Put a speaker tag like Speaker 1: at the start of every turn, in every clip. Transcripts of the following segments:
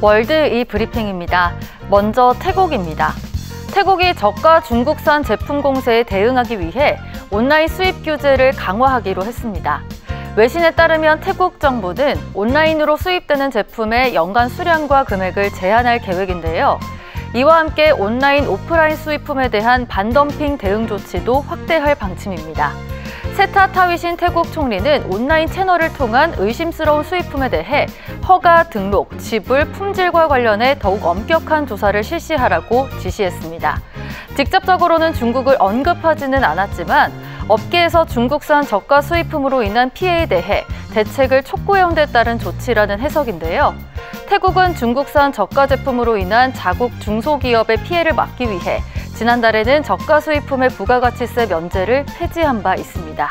Speaker 1: 월드 이 브리핑입니다. 먼저 태국입니다. 태국이 저가 중국산 제품 공세에 대응하기 위해 온라인 수입 규제를 강화하기로 했습니다. 외신에 따르면 태국 정부는 온라인으로 수입되는 제품의 연간 수량과 금액을 제한할 계획인데요. 이와 함께 온라인, 오프라인 수입품에 대한 반덤핑 대응 조치도 확대할 방침입니다. 세타 타위신 태국 총리는 온라인 채널을 통한 의심스러운 수입품에 대해 허가, 등록, 지불, 품질과 관련해 더욱 엄격한 조사를 실시하라고 지시했습니다. 직접적으로는 중국을 언급하지는 않았지만 업계에서 중국산 저가 수입품으로 인한 피해에 대해 대책을 촉구해온 데 따른 조치라는 해석인데요. 태국은 중국산 저가 제품으로 인한 자국 중소기업의 피해를 막기 위해 지난달에는 저가 수입품의 부가가치세 면제를 폐지한 바 있습니다.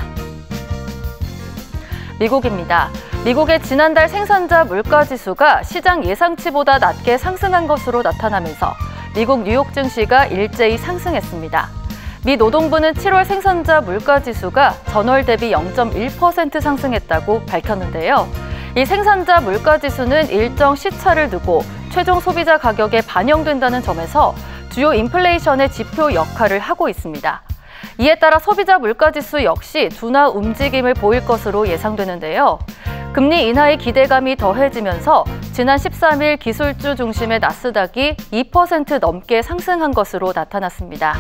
Speaker 1: 미국입니다. 미국의 지난달 생산자 물가지수가 시장 예상치보다 낮게 상승한 것으로 나타나면서 미국 뉴욕 증시가 일제히 상승했습니다. 미 노동부는 7월 생산자 물가지수가 전월 대비 0.1% 상승했다고 밝혔는데요. 이 생산자 물가지수는 일정 시차를 두고 최종 소비자 가격에 반영된다는 점에서 주요 인플레이션의 지표 역할을 하고 있습니다. 이에 따라 소비자 물가지수 역시 둔화 움직임을 보일 것으로 예상되는데요. 금리 인하의 기대감이 더해지면서 지난 13일 기술주 중심의 나스닥이 2% 넘게 상승한 것으로 나타났습니다.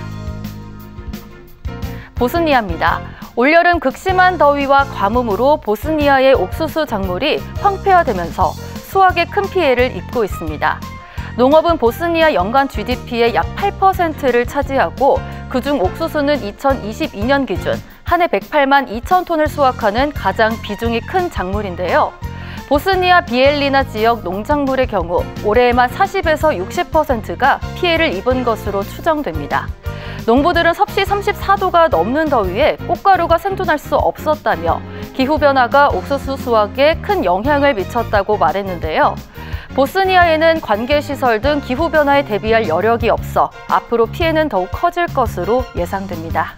Speaker 1: 보스니아입니다. 올여름 극심한 더위와 가뭄으로 보스니아의 옥수수 작물이 황폐화되면서 수확에 큰 피해를 입고 있습니다. 농업은 보스니아 연간 GDP의 약 8%를 차지하고 그중 옥수수는 2022년 기준 한 해 108만 2천 톤을 수확하는 가장 비중이 큰 작물인데요. 보스니아 비엘리나 지역 농작물의 경우 올해에만 40에서 60%가 피해를 입은 것으로 추정됩니다. 농부들은 섭씨 34도가 넘는 더위에 꽃가루가 생존할 수 없었다며 기후변화가 옥수수 수확에 큰 영향을 미쳤다고 말했는데요. 보스니아에는 관계시설 등 기후변화에 대비할 여력이 없어 앞으로 피해는 더욱 커질 것으로 예상됩니다.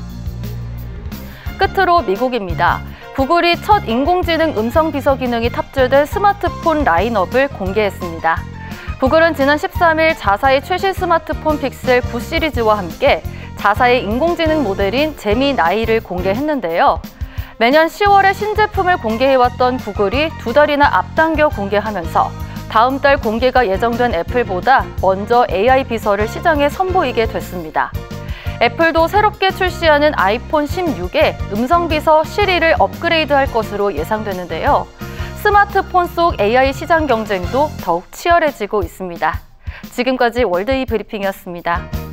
Speaker 1: 끝으로 미국입니다. 구글이 첫 인공지능 음성 비서 기능이 탑재된 스마트폰 라인업을 공개했습니다. 구글은 지난 13일 자사의 최신 스마트폰 픽셀 9 시리즈와 함께 자사의 인공지능 모델인 제미나이를 공개했는데요. 매년 10월에 신제품을 공개해왔던 구글이 2달이나 앞당겨 공개하면서 다음 달 공개가 예정된 애플보다 먼저 AI 비서를 시장에 선보이게 됐습니다. 애플도 새롭게 출시하는 아이폰 16에 음성 비서 시리를 업그레이드할 것으로 예상되는데요. 스마트폰 속 AI 시장 경쟁도 더욱 치열해지고 있습니다. 지금까지 월드 이 브리핑이었습니다.